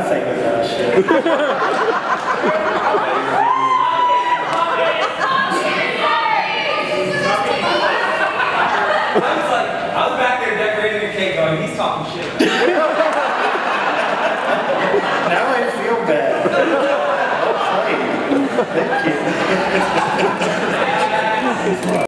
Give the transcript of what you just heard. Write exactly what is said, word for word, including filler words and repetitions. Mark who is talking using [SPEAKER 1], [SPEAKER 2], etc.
[SPEAKER 1] nothing about shit.
[SPEAKER 2] I was like, I was back there decorating a cake going, he's talking shit.
[SPEAKER 1] Now I feel bad. Well played. Thank you.